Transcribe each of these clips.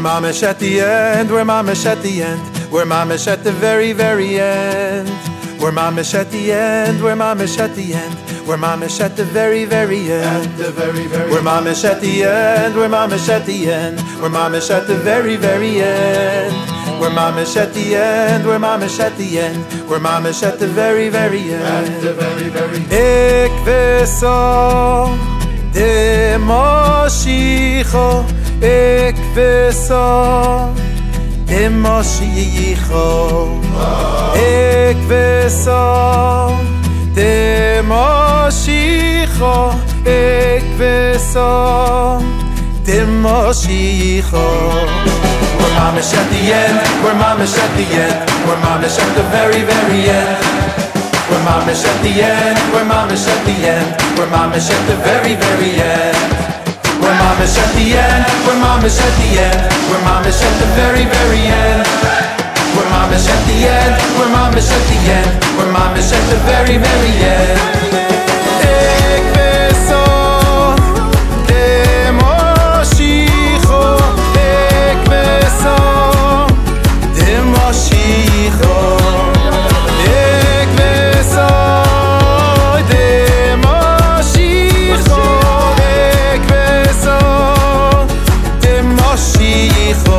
mamish at the end, we're mamish at the end, we're mamish at the very, very end. We're mamish at the end, we're mamish at the end, we're mamish at the very, very end. We're mamish at the end, we're mamish at the end, we're mamish at the very, very end. We're mamish at the end, we're mamish at the end, we're mamish at the very, very end. Ik veso de Moshicho, ik veso de Moshicho, ik veso de Moshicho, ik veso de Moshicho. We're mamish at the end, we're mamish at the end, we're mamish at the very, very end. We're mamish at the end, we're mamish at the end, we're mamish at the very, very end. We're mamish at the end, we're mamish at the end, we're mamish at the very, very end. We're mamish at the end, we're mamish at the end, we're mamish at the very, very end. Ik veso de Moshicho, ik veso de Moshicho, ik veso de Moshicho, ik veso de Moshicho.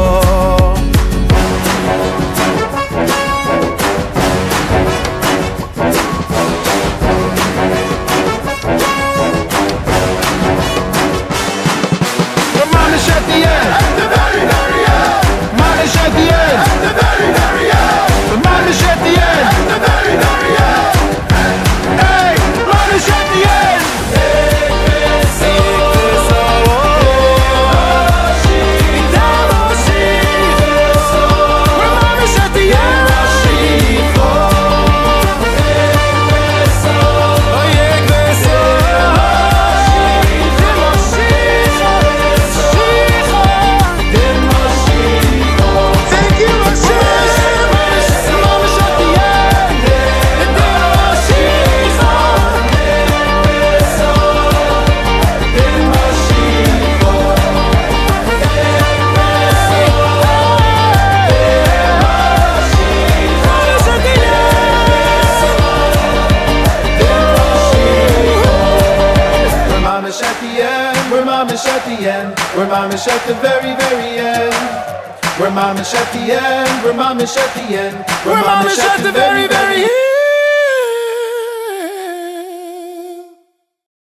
We're mamish at the end, we're mamish at the very, very end. We're mamish at the end, we're mamish at the end, we're mamish at the very, very end.